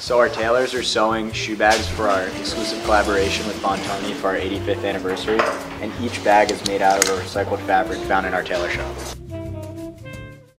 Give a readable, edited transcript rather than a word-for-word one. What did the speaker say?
So our tailors are sewing shoe bags for our exclusive collaboration with Bontoni for our 85th anniversary, and each bag is made out of a recycled fabric found in our tailor shop.